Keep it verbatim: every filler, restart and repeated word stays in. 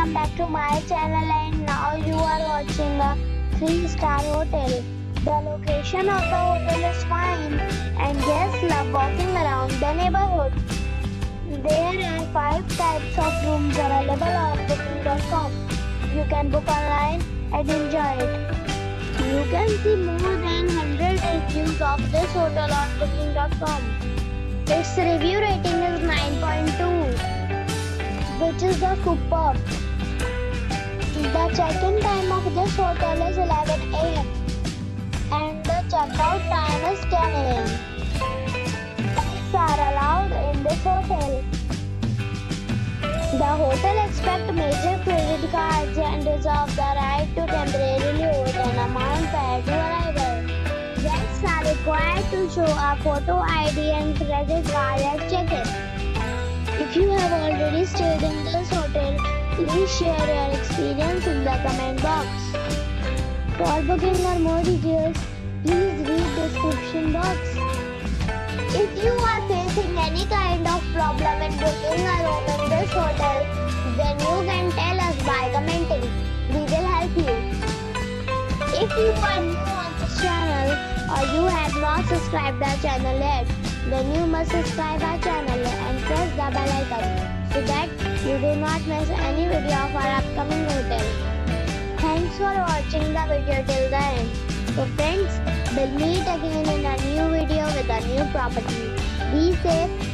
welcome back to my channel, and now you are watching a three star hotel. The location of the hotel is fine and guests love walking around the neighborhood. There are five types of rooms available on booking dot com. You can book online and enjoy it. You can see more than one hundred reviews of this hotel on booking dot com. Its review rating is nine point two, which is the superb. The check-in time of this hotel is eleven a m and the check-out time is ten a m Pets are allowed in this hotel. The hotel accepts major credit cards and reserves the right to temporarily hold an amount prior to arrival. Guests are required to show a photo I D and credit card at check-in. If you have already stayed in this hotel, please share your experience in the comment box. For booking or more details, please read the description box. If you are facing any kind of problem in booking a room in this hotel, then you can tell us by commenting. We will help you. If you are new on this channel or you have not subscribed our channel yet, then you must subscribe our channel and press the bell icon so that you do not miss any video of our upcoming hotel. Thanks for watching the video till the end. So friends, we'll meet again in a new video with a new property. Be safe